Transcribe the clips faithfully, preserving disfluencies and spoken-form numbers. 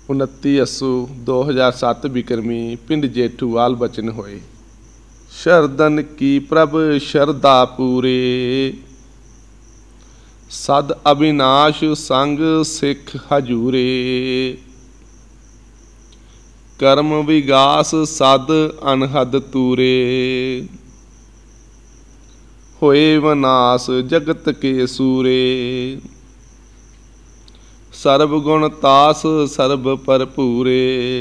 उनती अस्सू दो हज़ार सत्त विक्रमी पिंड जेठूवाल बचन होए। शरदन की प्रभ शरदा पूरे, सद अविनाश संग सिख हजूरे। कर्म विगास सद अनहद तूरे, होए विनाश जगत के सूरे। सर्व गुण तास सर्ब भरपूरे,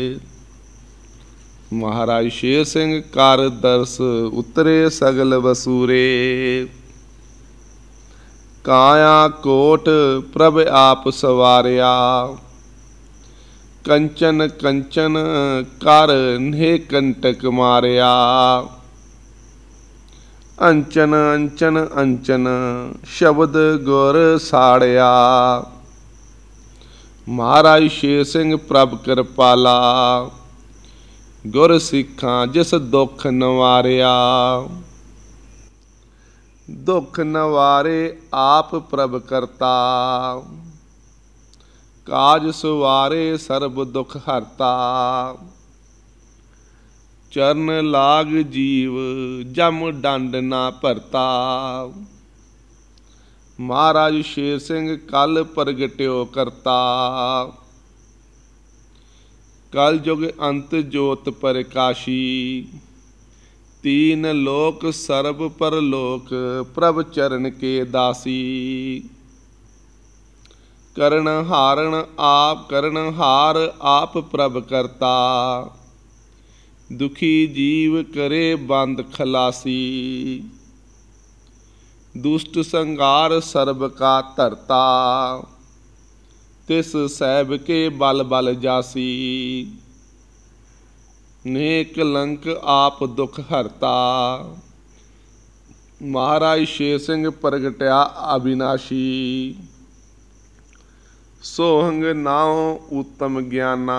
महाराज शेर सिंह कर दरस उतरे सगल वसूरे। काया कोट प्रभ आप सवारिया, कंचन कंचन कर ने कंटक मारिया। अंचन अंचन अंचन शब्द गुर साड़िया, महाराज शेर सिंह प्रभ कृपाला। गुर सिखां जिस दुख नवारिया, दुख नवारे आप प्रभ करता। काज सवारे सर्ब दुख हरता, चरण लाग जीव जम डंड ना भरता। महाराज शेर सिंह कल प्रगट्यो करता, कल युग अंत जोत प्रकाशी। तीन लोक सर्ब परलोक प्रभ चरण के दासी। करण हारण आप करण हार आप प्रभ करता, दुखी जीव करे बंद खलासी। दुष्ट संगार सर्ब का धरता, तिस सैब के बल बल जासी। ने कलंक आप दुख हरता, महाराज शेर सिंह प्रगट्या अविनाशी। सोहंग नाओ उत्तम ज्ञाना,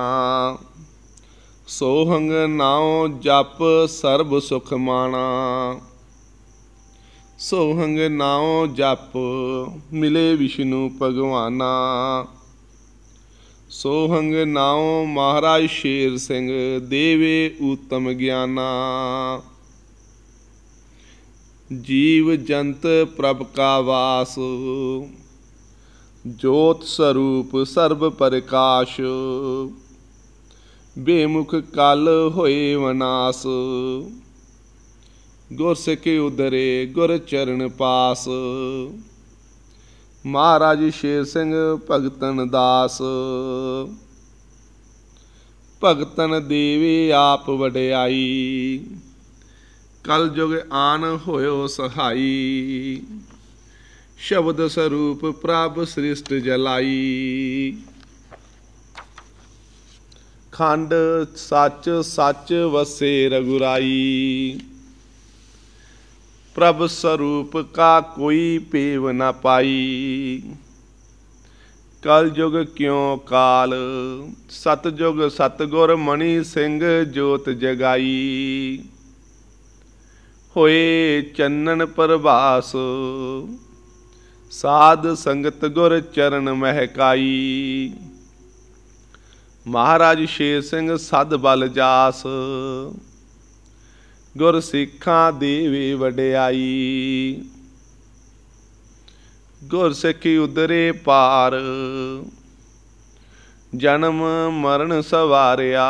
सोहंग नाओ जप सर्ब सुख माना। सोहंग नाओ जप मिले विष्णु भगवाना। सोहंग नाओ महाराज शेर सिंह देवे उत्तम ज्ञाना। जीव जंत प्रभ का वास, जोत स्वरूप सर्ब प्रकाश। बेमुख कल होए विनाश, गुर सिख उदरे गुर चरण पास। महाराज शेर सिंह भगतन दास, भगतन देवे आप वडियाई। कल युग आन होयो सहाई, शब्द स्वरूप प्रभ सृष्ट जलाई। खंड सच सच वसे रघुराई, प्रभ स्वरूप का कोई पेव न पाई। कल युग क्यों काल, सतयुग सतगुर मणि सिंह जोत जगाई। होए चन्नन प्रभास, साध संगत गुर चरण महकाई। महाराज शेर सिंह सद बल जास, गुर सिखां देवे वडियाई। गुर सिख उदरे पार, जन्म मरण सवारिया।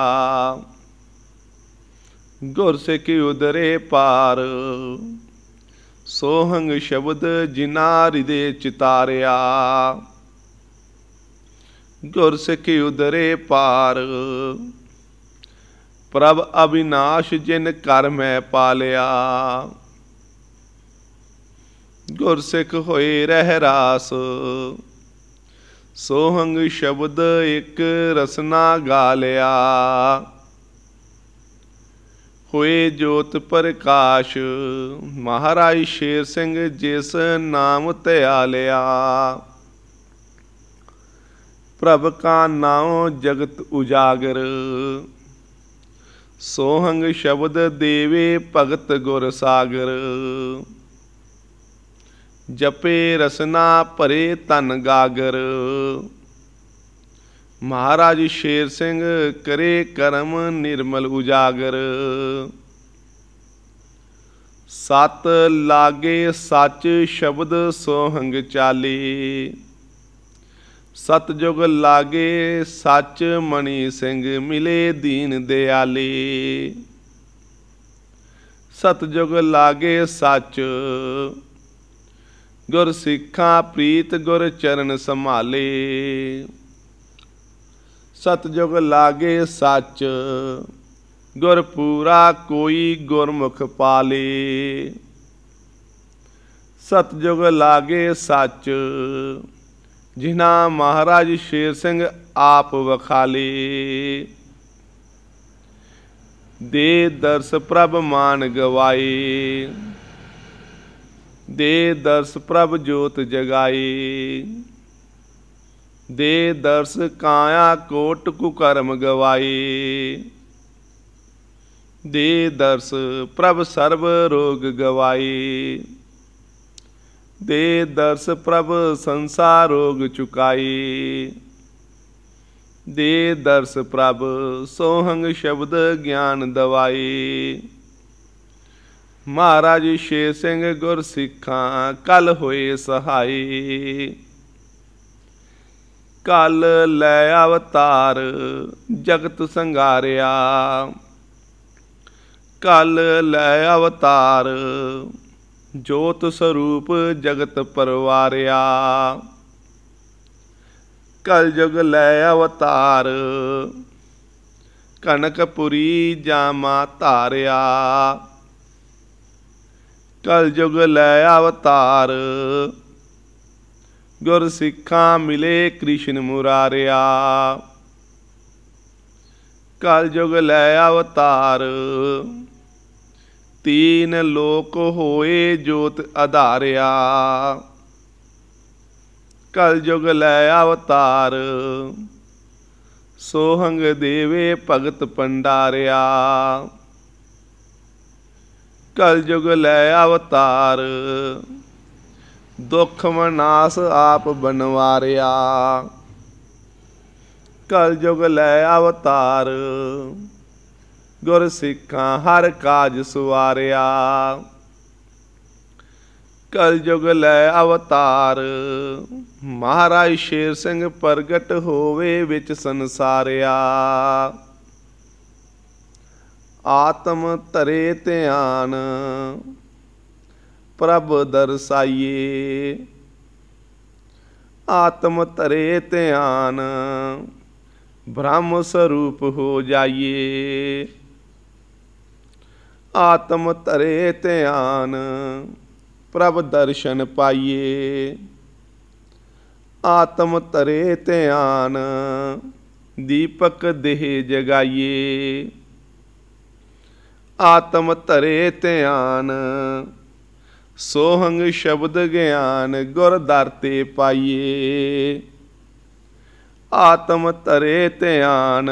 गुर सिख उदरे पार, सोहंग शब्द जिना हृदय चितारिया। गुर सिख उदरे पार, प्रभ अविनाश जिन कर मैं पालिया। गुर सिख होए रह रास, सोहंग शब्द एक रसना गा लिया। होए जोत प्रकाश, महाराज शेर सिंह जिस नाम ध्या लिया। प्रभ का नाम जगत उजागर, सोहंग शब्द देवे भगत गुर सागर। जपे रसना भरे तन गागर, महाराज शेर सिंह करे करम निर्मल उजागर। सत लागे सच शब्द सोहंग चाली। सतजुग लागे सच मणि सिंह मिले दीन दयाली। सतजुग लागे सच गुर सिखा प्रीत गुर चरण संभाले। सतजुग लागे सच गुर पूरा कोई गुरमुख पाले। सतजुग लागे सच जिन्हा महाराज शेर सिंह आप वखाले। दे दर्श प्रभ मान गवाए। दे दर्श प्रभ जोत जगाए। दे दर्श काया कोट कुकर्म गवाए। दे दर्श प्रभ सर्व रोग गवाए। दे दर्श प्रभ संसार रोग चुकाए। दे दर्श प्रभ सोहंग शब्द ज्ञान दवाए। महाराज शेर सिंह गुर सिखा कल होए सहाय। कल लै अवतार जगत संघारिया। कल लै अवतार जोत स्वरूप जगत परवारिया। कल जुग लै अवतार कनकपुरी जामा धारिया। कल जुग लै अवतार गुर सिखा मिले कृष्ण मुरारिया। कल जुग लै अवतार तीन लोक होए जोत आधारिया। कल जुग लै अवतार सोहंग देवे भगत भंडारिया। कल जुग लै अवतार दुख मनास आप बनवारिया। कल जुग लै अवतार गुर सिखा हर काज सवारिया। कल जुग लै अवतार महाराज शेर सिंह प्रगट होवे विच संसारिया। आत्म धरे ध्यान प्रभ दरसाइए। आत्म धरे ध्यान ब्रह्म स्वरूप हो जाइए। आत्म धरे ध्यान प्रभ दर्शन पाइए। आत्म धरे ध्यान दीपक देह जगाइए। आत्म धरे ध्यान सोहंग शब्द ज्ञान गुर दर ते पाइए। आत्म धरे ध्यान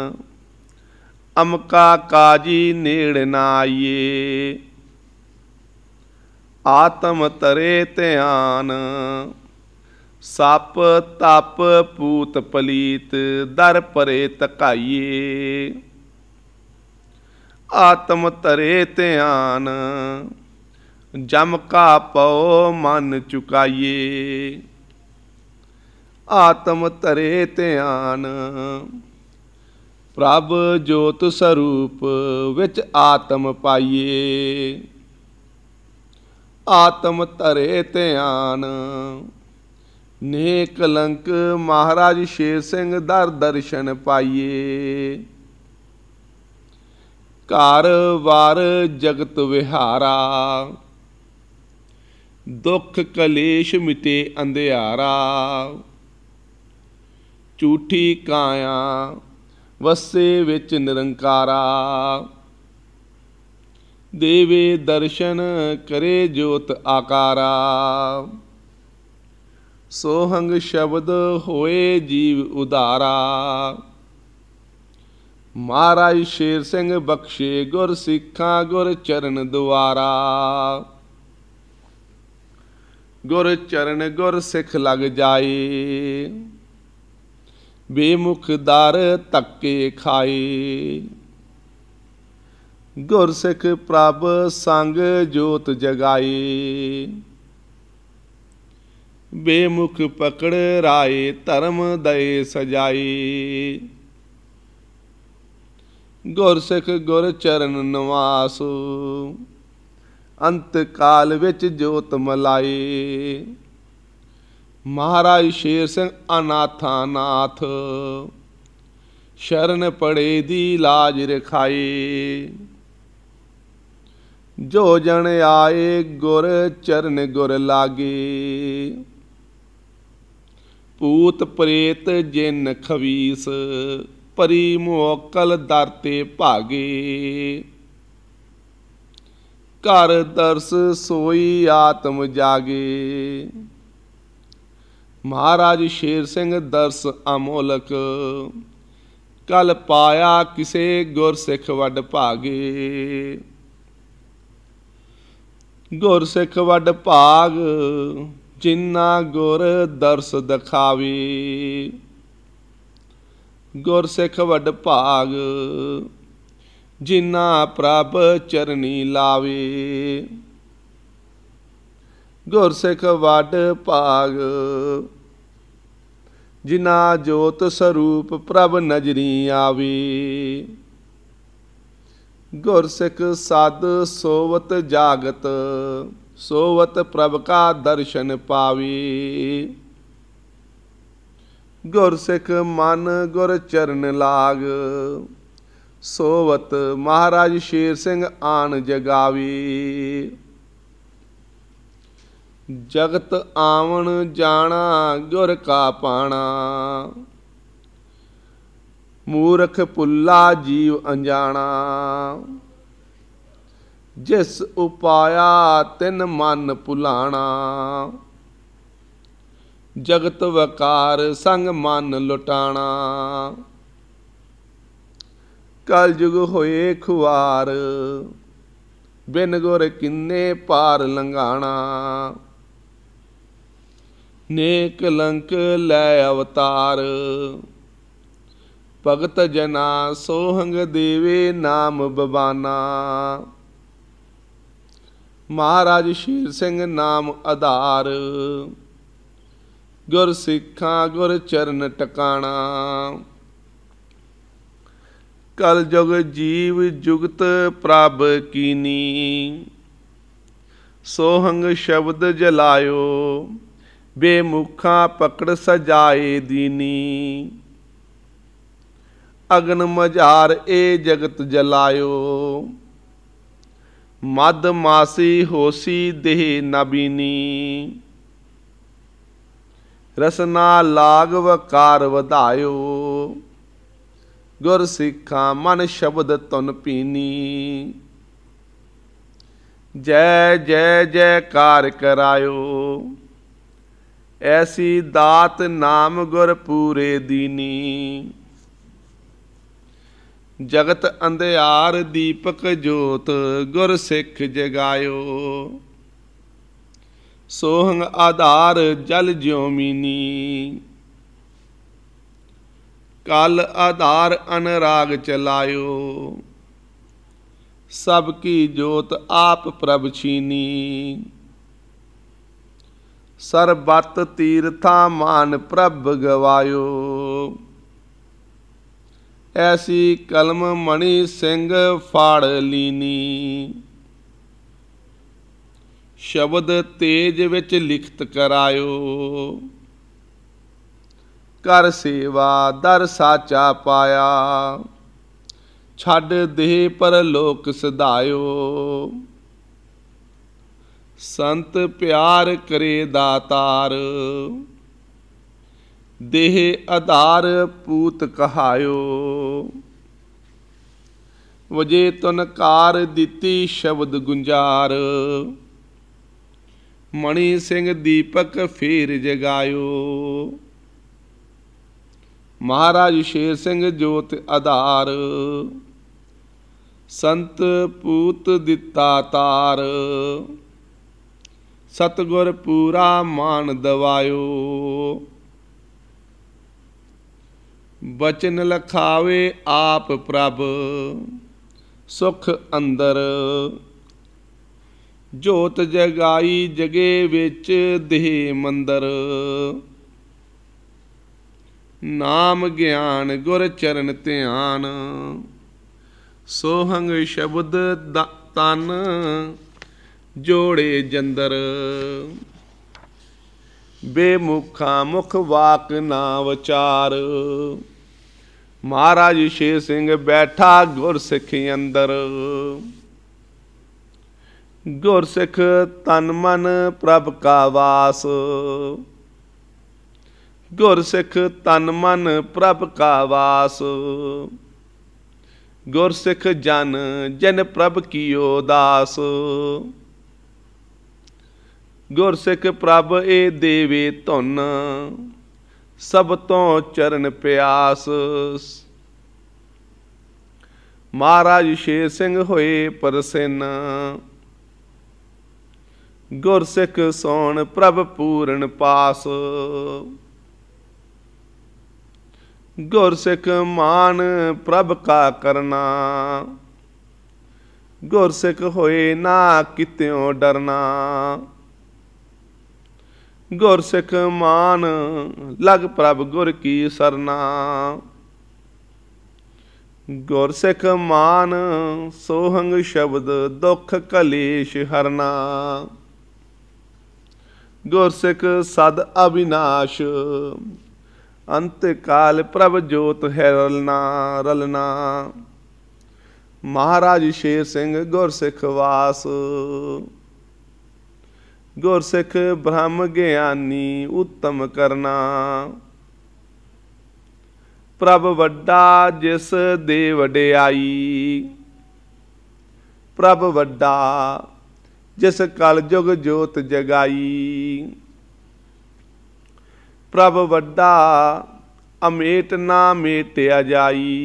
अमका काजी नेड़ ना आइए। आत्म धरे ध्यान सप तप पूत पलीत दर परे तकाइए। आत्म धरे ध्यान जम का पौ मन चुकाइए। आत्म धरे ध्यान प्रभ जोत स्वरूप विच आत्म पाइए। आत्म धरे ध्यान ने कलंक महाराज शेर सिंह दर दर्शन पाइए। घर वार जगत विहारा दुख कलेश मिटे अंधियारा। झूठी काया वसे विच निरंकारा। देवे दर्शन करे जोत आकारा। सोहंग शब्द होए जीव उदारा। महाराज शेर सिंह बख्शे गुर सिखा गुर चरण द्वारा। गुर चरण गुर सिख लग जाए। ਬੇਮੁਖ ਦਰ ਧੱਕੇ ਖਾਏ। ਗੁਰਸਿੱਖ ਪ੍ਰਭ ਸੰਗ ਜੋਤ ਜਗਾਏ। ਬੇਮੁਖ ਪਕੜ ਰਾਏ ਧਰਮ ਦਏ ਸਜਾਏ। ਗੁਰਸਿੱਖ ਗੁਰ ਚਰਨ ਨਿਵਾਸ ਅੰਤ ਕਾਲ ਵਿੱਚ ਜੋਤ ਮਲਾਏ। ਮਹਾਰਾਜ ਸ਼ੇਰ ਸਿੰਘ ਅਨਾਥਾਂ ਨਾਥ ਸ਼ਰਨ ਪੜੇ ਦੀ ਲਾਜ ਰਖਾਏ। ਜੋ ਜਨ ਆਏ ਗੁਰ ਚਰਨ ਗੁਰ ਲਾਗੇ। ਭੂਤ ਪ੍ਰੇਤ ਜਿਨ ਖਵੀਸ ਪਰੀ ਮੁਅੱਕਲ ਦਰ ਤੇ ਭਾਗੇ। ਘਰ ਦਰਸ ਸੋਈ ਆਤਮ ਜਾਗੇ। ਮਹਾਰਾਜ ਸ਼ੇਰ ਸਿੰਘ ਦਰਸ ਅਮੋਲਕ ਕਲ ਪਾਇਆ ਕਿਸੇ ਗੁਰਸਿੱਖ ਵੱਡ ਭਾਗੇ। ਗੁਰਸਿੱਖ ਵੱਡ ਭਾਗ ਜਿਨ੍ਹਾਂ ਗੁਰ ਦਰਸ ਦਿਖਾਵੇ। ਗੁਰਸਿੱਖ ਵੱਡ ਭਾਗ ਜਿਨ੍ਹਾਂ ਪ੍ਰਭ ਚਰਨੀ ਲਾਵੇ। ਗੁਰਸਿੱਖ ਵੱਡ ਭਾਗ ਜਿਨ੍ਹਾਂ ਜੋਤ ਸਰੂਪ ਪ੍ਰਭ ਨਜ਼ਰੀ ਆਵੇ। ਗੁਰਸਿੱਖ ਸਦ ਸੋਵਤ ਜਾਗਤ ਸੋਵਤ ਪ੍ਰਭ ਕਾ ਦਰਸ਼ਨ ਪਾਵੇ। ਗੁਰਸਿੱਖ ਮਨ ਗੁਰ ਚਰਨ ਲਾਗ ਸੋਵਤ ਮਹਾਰਾਜ ਸ਼ੇਰ ਸਿੰਘ ਆਣ ਜਗਾਵੇ। ਜਗਤ ਆਵਣ ਜਾਣਾ ਗੁਰ ਕਾ ਪਾਣਾ। ਮੂਰਖ ਭੁੱਲਾ ਜੀਵ ਅਣਜਾਣਾ। ਜਿਸ ਉਪਾਇਆ ਤਿਨ ਮਨ ਭੁਲਾਣਾ। ਜਗਤ ਵਕਾਰ ਸੰਗ ਮਨ ਲੁਟਾਣਾ। ਕਲ ਯੁਗ ਹੋਏ ਖੁਆਰ ਬਿਨ ਗੁਰ ਕਿੰਨੇ ਪਾਰ ਲੰਘਾਣਾ। ਨੇਕ ਕਲੰਕ ਲੈ ਅਵਤਾਰ ਭਗਤ ਜਨਾ ਸੋਹੰਗ ਦੇਵੇ ਨਾਮ ਬਬਾਨਾ। ਮਹਾਰਾਜ ਸ਼ੇਰ ਸਿੰਘ ਨਾਮ ਆਧਾਰ ਗੁਰ ਸਿੱਖਾਂ ਗੁਰ ਚਰਨ ਟਿਕਾਣਾ। ਕਲ ਜੁਗ ਜੀਵ ਜੁਗਤ ਪ੍ਰਭ ਕੀਨੀ ਸੋਹੰਗ ਸ਼ਬਦ ਜਲਾਇਓ। ਬੇਮੁਖਾਂ ਪਕੜ ਸਜਾਏ ਦੀਨੀ। ਅਗਨ ਮਝਾਰ ਇਹ ਜਗਤ ਜਲਾਇਓ। ਮਦ ਮਾਸੀ ਹੋਸੀ ਦੇਹ ਨਬੀਨੀ। ਰਸਨਾ ਲਾਗ ਵਕਾਰ ਵਧਾਇਓ। ਗੁਰ ਸਿੱਖਾਂ ਮਨ ਸ਼ਬਦ ਧੁਨ ਪੀਨੀ। ਜੈ ਜੈ ਜੈਕਾਰ ਕਰਾਇਓ। ਐਸੀ ਦਾਤ ਨਾਮ ਗੁਰ ਪੂਰੇ ਦੀਨੀ। ਜਗਤ ਅੰਧਿਆਰ ਦੀਪਕ ਜੋਤ ਗੁਰ ਸਿੱਖ ਜਗਾਇਓ। ਸੋਹੰਗ ਆਧਾਰ ਜਲ ਜਿਉ ਮੀਨੀ। ਕਲ ਆਧਾਰ ਅਨਰਾਗ ਚਲਾਇਓ। ਸਭ ਕੀ ਜੋਤ ਆਪ ਪ੍ਰਭ ਛੀਨੀ। ਸਰਬਤ ਤੀਰਥਾਂ ਮਾਨ ਪ੍ਰਭ ਗਵਾਇਓ। ਐਸੀ ਕਲਮ ਮਣੀ ਸਿੰਘ ਫਾੜ ਲੀਨੀ। ਸ਼ਬਦ ਤੇਜ ਵਿੱਚ ਲਿਖਤ ਕਰਾਇਓ। ਕਰ ਸੇਵਾ ਦਰ ਸਾਚਾ ਪਾਇਆ। ਛੱਡ ਦੇਹ ਪਰਲੋਕ ਸਧਾਇਓ। ਸੰਤ ਪਿਆਰ ਕਰੇ ਦਾਤਾਰ। ਦੇਹ ਆਧਾਰ ਪੂਤ ਕਹਾਇਓ। ਵਜੇ ਤੁਨਕਾਰ ਦਿੱਤੀ ਸ਼ਬਦ ਗੁੰਜਾਰ। ਮਣੀ ਸਿੰਘ ਦੀਪਕ ਫੇਰ ਜਗਾਇਓ। ਮਹਾਰਾਜ ਸ਼ੇਰ ਸਿੰਘ ਜੋਤ ਆਧਾਰ। ਸੰਤ ਪੂਤ ਦਿੱਤਾ ਤਾਰ। ਸਤਿਗੁਰ ਪੂਰਾ ਮਾਨ ਦਵਾਇਓ। बचन लखावे आप प्रभ, सुख अंदर। जोत जगाई जगे विच देह मंदर, नाम ज्ञान गुर चरण ध्यान। सोहंग शब्द तन जोड़े जंदर, बेमुखा मुख वाक ना विचार। महाराज शेर सिंह बैठा गुरसिख अंदर, गुरसिख तन मन प्रभ का वास। गुरसिख तन मन प्रभ का वास, गुरसिख जन जन प्रभ कियो दास। गुरसिख प्रभ ए देवे धुन, सब तो चरण प्यास। महाराज शेर सिंह होए प्रसन्न, गुरसिख सोण प्रभ पूरन पास। गुरसिख मान प्रभ का करना, गुरसिख होए ना कित्यों डरना। गुरसिख मान लग प्रभ गुर की सरना, गुरसिख मान सोहंग शब्द दुख कलेश हरना। गुरसिख सद अविनाश, अंत काल प्रभ जोत है रलना रलना। महाराज शेर सिंह गुरसिख वास, गुरसिख ब्रह्म ज्ञानी उत्तम करना। प्रभ वड्डा जिस दे वड्याई, प्रभ वड्डा जिस कल जुग जोत जगाई। प्रभ वड्डा अमेट ना मेटिया जाई,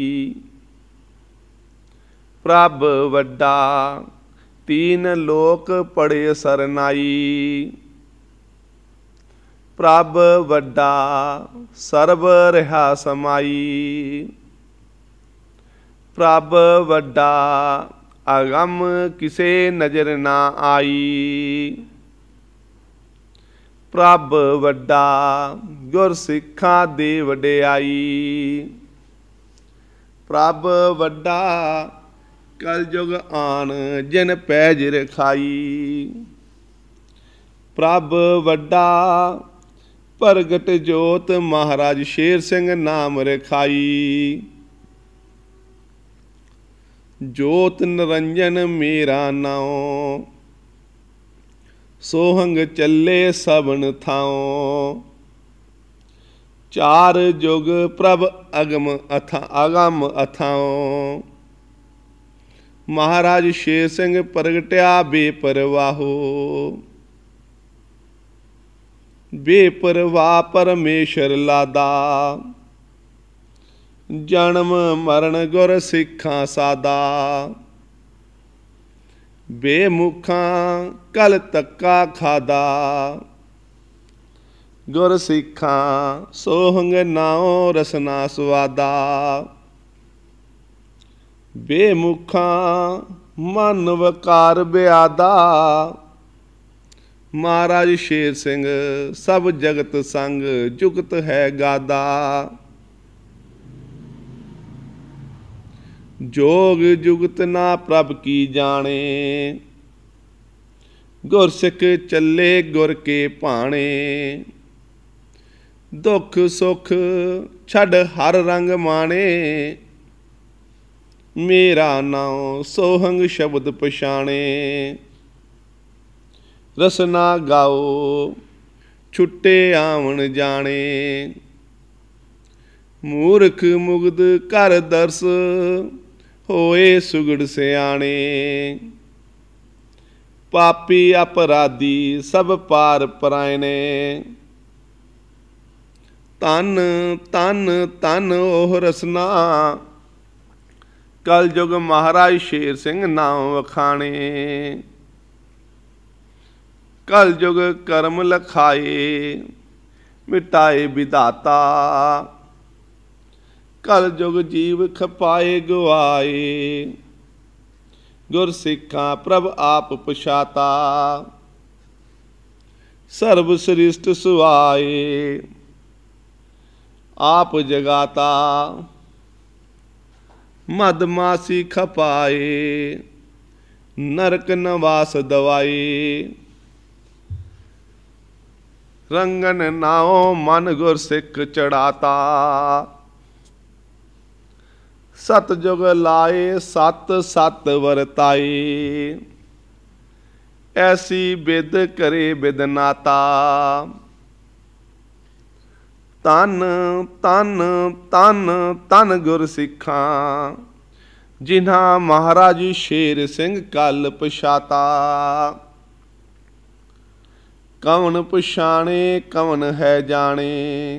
प्रभ वड्डा तीन लोक पड़े सरनाई। प्रभ वड्डा सर्व रहा समाई, प्रभ वड्डा अगम किसे नजर ना आई। प्रभ वड्डा गुरसिखा दे वड्याई। प्रभ वड्डा कल जुग आन जिन पैज रखाई। प्रभ वड्डा प्रगट जोत महाराज शेर सिंह नाम रखाई। जोत निरंजन मेरा नाओ, सोहंग चले सबन थाओ। चार जुग प्रभ अगम अथा अगम अथाओ। महाराज शेर सिंह प्रगट्या बेपरवाहो, बेपरवाह परमेश्वर लादा। जन्म मरण गुर सिखा सादा, बेमुखा कल तक्का खादा। गुर सिखा सोहंग नाओ रसना स्वादा। बेमुखा मन वकार ब्यादा। महाराज शेर सिंह सब जगत संग जुगत है गादा। जोग जुगत ना प्रभ की जाने, गुरसिख चले गुर के भाणे। दुख सुख छड़ हर रंग माने, मेरा नाम सोहंग शब्द पछाणे। रसना गाओ छुट्टे आवन जाने, मूर्ख मुग्ध कर दर्श होए सुगड़ सियाणे। पापी अपराधी सब पार परायने, तन तन तन ओह रसना। कल जुग महाराज शेर सिंह नाम वखाणे। कल जुग कर्म लखाए मिटाए विधाता। कल जुग जीव खपाए गवाए, गुर सिखा प्रभ आप पछाता, सर्व सृष्ट सुआए, आप जगाता, मदमासी खपाए, नरक नवास दवाए, रंगन नाओ मन गुर सिख चढ़ाता, सतजुग लाए सत सत वरताए, ऐसी बिद करे बिदनाता, तन तन तन तन गुर सिखा, जिन्हां महाराज शेर सिंह कल पछाता, कौन पछाणे कौन है जाने,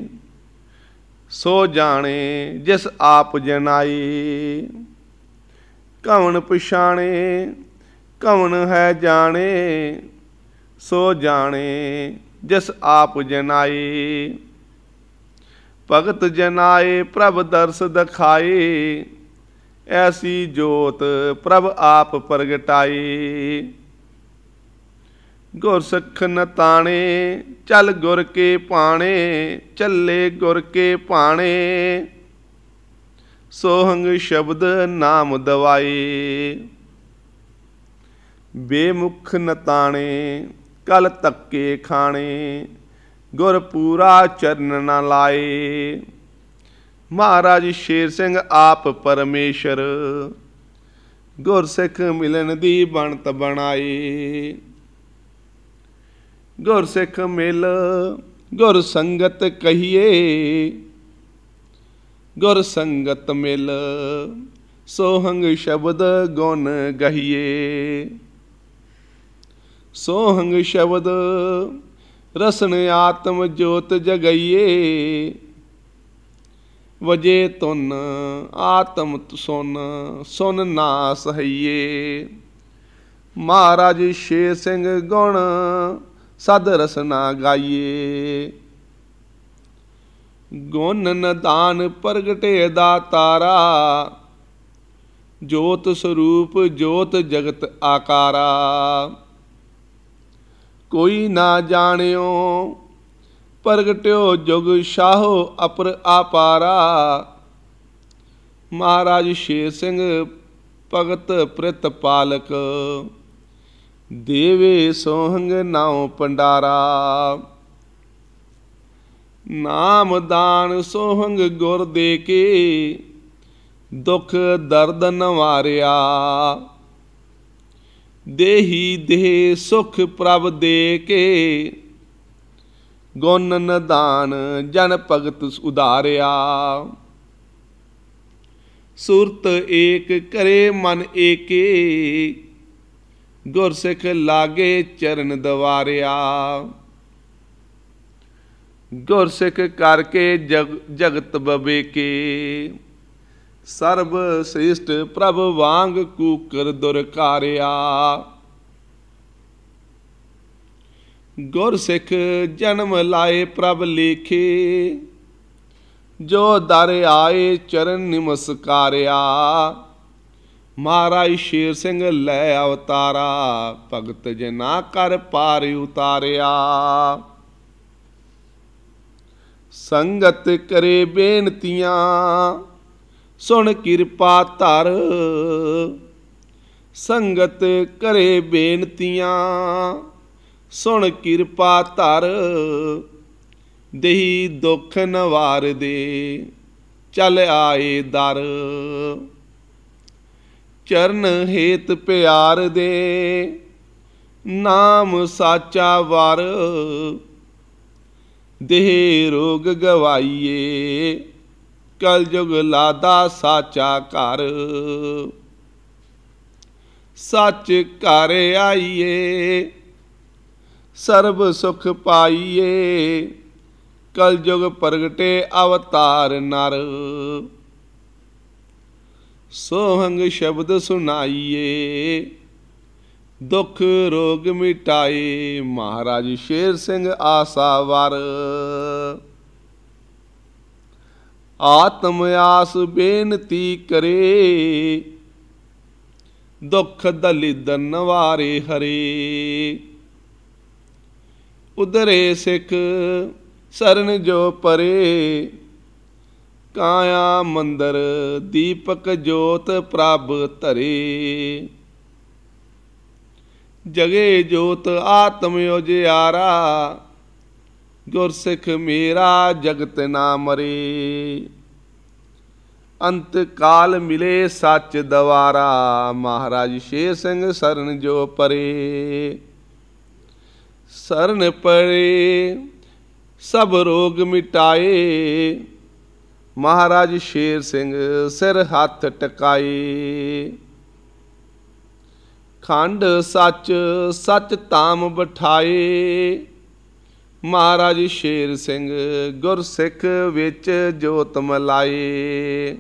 सो जाने जिस आप जनाई, कौन पछाणे कौन है जाने, सो जाने जिस आप जनाई, भगत जनाए प्रभ दर्श दिखाए, ऐसी जोत प्रभ आप प्रगटाई, गुर सिख नताणे चल गुर के पाणे, चले गुर के पाणे, सोहंग शब्द नाम दवाए, बेमुख नताणे कल तक्के खाणे, गुर पूरा चरण न लाए, महाराज शेर सिंह आप परमेश्वर, गुर सिख मिलन दी बनत बनाई, गुर सिख मिल गुर संगत कहिए, गुर संगत मिल सोहंग शब्द गुण गहिए, सोहंग शब्द रसन आत्म जोत जगइए, वजे तुन आत्म सुन सुन ना सहिए, महाराज शेर सिंह गुण सद रसना गाइए, गुण नदान प्रगटे दातारा, जोत स्वरूप जोत जगत आकारा, कोई ना जानियो प्रगट्यो जुग शाहो अपर आपारा, महाराज शेर सिंह भगत प्रित पालक, देवे सोहंग नाओ पंडारा, नाम दान सोहंग गुर दे के, दुख दर्द नवारिया, देही देह सुख प्रभ दे के, गुण नदान जन भगत उदारिया, सुरत एक करे मन एके, गुर सिख लागे चरण दवारिया, गुर सिख करके जग जगत बबेके, सर्व श्रेष्ठ प्रभ वांग कूकर दुरकारिया, गुर सिख जन्म लाए प्रभ लेखे, जो दर आए चरण निमस्कारिया, महाराज शेर सिंह लै अवतारा, भगत जना कर पार उतारिया, संगत करे बेनतियां सुन किरपा धर, संगत करे बेनतियां सुन किरपा धर, देही दुख नवार दे चल आए दर, चरण हेत प्यार दे नाम साचा वार, देह रोग गवाइए कल जुग लादा साचा घर, सच घर आइए सर्ब सुख पाइए, कल जुग प्रगटे अवतार नर, सोहंग शब्द सुनाइए दुख रोग मिटाए, महाराज शेर सिंह आसावर। ਆਤਮ ਆਸ ਬੇਨਤੀ ਕਰੇ, ਦੁਖ ਦਲਿਦਰ ਨਵਾਰੇ ਹਰੇ। ਉਧਰੇ ਸਿੱਖ ਸਰਨ ਜੋ ਪਰੇ, ਕਾਇਆ ਮੰਦਰ ਦੀਪਕ ਜੋਤ ਪ੍ਰਭ ਧਰੇ। ਜਗੇ ਜੋਤ ਆਤਮ ਉਜਿਆਰਾ, ਗੁਰਸਿੱਖ ਮੇਰਾ ਜਗਤ ਨਾ ਮਰੇ। ਅੰਤ ਕਾਲ ਮਿਲੇ ਸੱਚ ਦਵਾਰਾ, ਮਹਾਰਾਜ ਸ਼ੇਰ ਸਿੰਘ ਸਰਨ ਜੋ ਪਰੇ। ਸਰਨ ਪਰੇ ਸਭ ਰੋਗ ਮਿਟਾਏ, ਮਹਾਰਾਜ ਸ਼ੇਰ ਸਿੰਘ ਸਿਰ ਹੱਥ ਟਿਕਾਏ। ਖੰਡ ਸੱਚ ਸੱਚ ਧਾਮ ਬਿਠਾਏ, ਮਹਾਰਾਜ ਸ਼ੇਰ ਸਿੰਘ ਗੁਰਸਿੱਖ ਵਿੱਚ ਜੋਤ ਮਲਾਏ।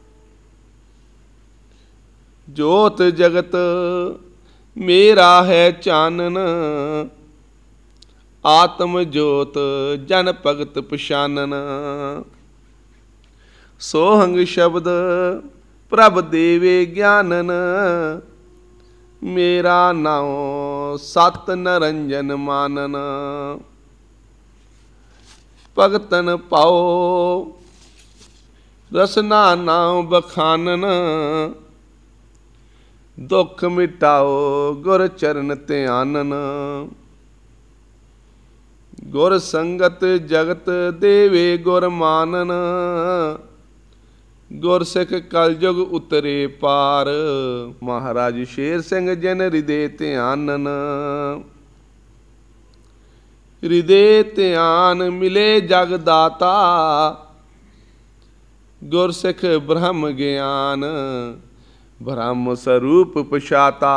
ਜੋਤ ਜਗਤ ਮੇਰਾ ਹੈ ਚਾਨਣ, ਆਤਮ ਜੋਤ ਜਨ ਭਗਤ ਪਛਾਨਨ। ਸੋਹੰਗ ਸ਼ਬਦ ਪ੍ਰਭ ਦੇਵੇ ਗਿਆਨਨ, ਮੇਰਾ ਨਾਉ ਸਤ ਨਰੰਜਨ ਮਾਨਨ। ਭਗਤਨ ਪਾਓ ਰਸਨਾ ਨਾਉ ਬਖਾਨਨ, ਦੁੱਖ ਮਿਟਾਓ ਗੁਰ ਚਰਨ ਧਿਆਨਨ। ਗੁਰ ਸੰਗਤ ਜਗਤ ਦੇਵੇ ਗੁਰ ਮਾਨਨ, ਗੁਰਸਿੱਖ ਕਲਯੁਗ ਉਤਰੇ ਪਾਰ, ਮਹਾਰਾਜ ਸ਼ੇਰ ਸਿੰਘ ਜਨ ਹਿਰਦੇ ਧਿਆਨਨ। ਹਿਰਦੇ ਧਿਆਨ ਮਿਲੇ ਜਗ ਦਾਤਾ, ਗੁਰਸਿੱਖ ਬ੍ਰਹਮ ਗਿਆਨ ਬ੍ਰਹਮ ਸਰੂਪ ਪਛਾਤਾ।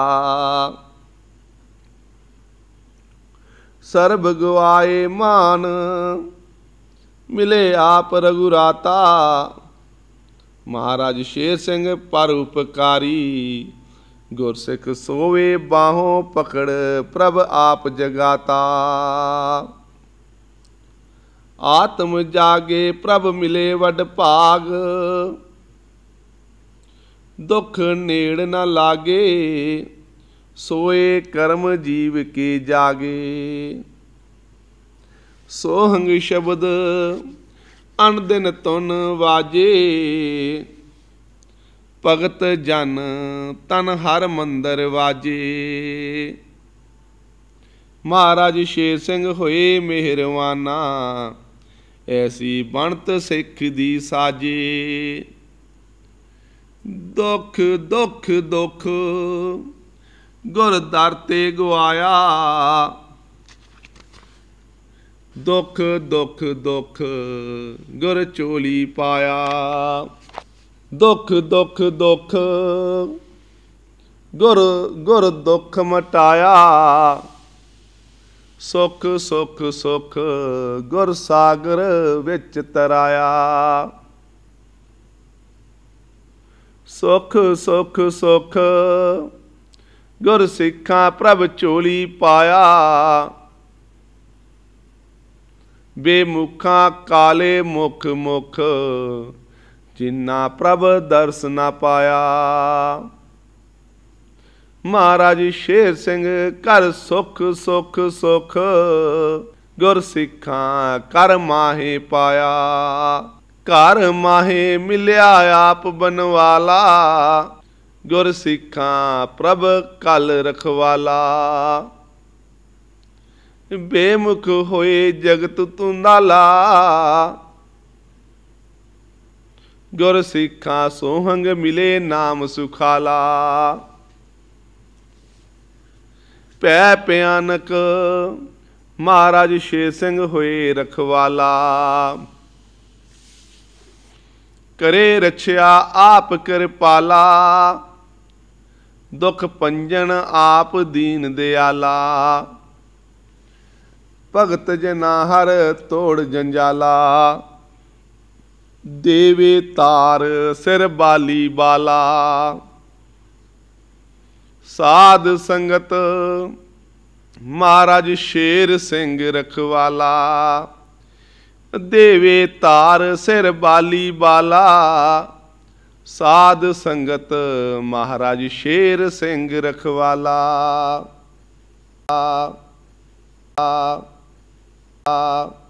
ਸਰਬ ਗਵਾਏ ਮਾਨ ਮਿਲੇ ਆਪ ਰਘੁਰਾਤਾ, ਮਹਾਰਾਜ ਸ਼ੇਰ ਸਿੰਘ ਪਰ ਉਪਕਾਰੀ, ਗੁਰਸਿੱਖ ਸੋਵੇ ਬਾਹੋਂ ਪਕੜ ਪ੍ਰਭ ਆਪ ਜਗਾਤਾ। ਆਤਮ ਜਾਗੇ ਪ੍ਰਭ ਮਿਲੇ ਵਡ ਭਾਗ, ਦੁੱਖ ਨੇੜ ਨਾ ਲਾਗੇ, ਸੋਏ ਕਰਮ ਜੀਵ ਕੇ ਜਾਗੇ। ਸੋਹੰਗ ਸ਼ਬਦ ਅਣ ਦਿਨ ਤੁਨ ਵਾਜੇ, ਭਗਤ ਜਨ ਤਨ ਹਰ ਮੰਦਰ ਵਾਜੇ। ਮਹਾਰਾਜ ਸ਼ੇਰ ਸਿੰਘ ਹੋਏ ਮਿਹਰਵਾਨਾ, ਐਸੀ ਬਣਤ ਸਿੱਖ ਦੀ ਸਾਜੇ। ਦੁੱਖ ਦੁੱਖ ਦੁੱਖ ਗੁਰ ਦਰ ਤੇ ਗਵਾਇਆ, ਦੁੱਖ ਦੁੱਖ ਦੁੱਖ ਗੁਰ ਚੋਲੀ ਪਾਇਆ। ਦੁੱਖ ਦੁੱਖ ਦੁੱਖ ਗੁਰ ਗੁਰ ਦੁੱਖ ਮਟਾਇਆ, ਸੁਖ ਸੁਖ ਸੁਖ ਗੁਰ ਸਾਗਰ ਵਿੱਚ ਤਰਾਇਆ। ਸੁਖ ਸੁਖ ਸੁਖ ਗੁਰ ਸਿੱਖਾਂ ਪ੍ਰਭ ਝੋਲੀ ਪਾਇਆ। ਬੇਮੁਖਾਂ ਕਾਲੇ ਮੁਖ ਮੁਖ, ਜਿਨ੍ਹਾਂ ਪ੍ਰਭ ਦਰਸ ਨਾ ਪਾਇਆ। ਮਹਾਰਾਜ ਸ਼ੇਰ ਸਿੰਘ ਘਰ ਸੁਖ ਸੁਖ ਸੁਖ, ਗੁਰ ਸਿੱਖਾਂ ਕਰ ਮਾਹੇ ਪਾਇਆ। ਘਰ ਮਾਹੇ ਮਿਲਿਆ ਆਪ ਬਨਵਾਲਾ, ਗੁਰ ਸਿੱਖਾਂ ਪ੍ਰਭ ਕਲ ਰਖਵਾਲਾ। ਬੇਮੁਖ ਹੋਏ ਜਗਤ ਧੁੰਦਾਲਾ, ਗੁਰ ਸਿੱਖਾਂ ਸੋਹੰਗ ਮਿਲੇ ਨਾਮ ਸੁਖਾਲਾ। ਪੈ ਭਿਆਨਕ ਮਹਾਰਾਜ ਸ਼ੇਰ ਸਿੰਘ ਹੋਏ ਰਖਵਾਲਾ। ਕਰੇ ਰਛਿਆ ਆਪ ਕਿਰਪਾਲਾ, ਦੁਖ ਪੰਜਨ ਆਪ ਦੀਨ ਦਿਆਲਾ। ਭਗਤ ਜਨਾ ਹਰ ਤੋੜ ਜੰਜਾਲਾ, ਦੇਵੇ ਤਾਰ ਸਿਰ ਬਾਲੀ ਬਾਲਾ। ਸਾਧ ਸੰਗਤ ਮਹਾਰਾਜ ਸ਼ੇਰ ਸਿੰਘ ਰਖਵਾਲਾ, ਦੇਵੇ ਧਾਰ ਸਿਰ ਬਾਲੀ ਬਾਲਾ। ਸਾਧ ਸੰਗਤ ਮਹਾਰਾਜ ਸ਼ੇਰ ਸਿੰਘ ਰਖਵਾਲਾ। ਆ ਆ ਆ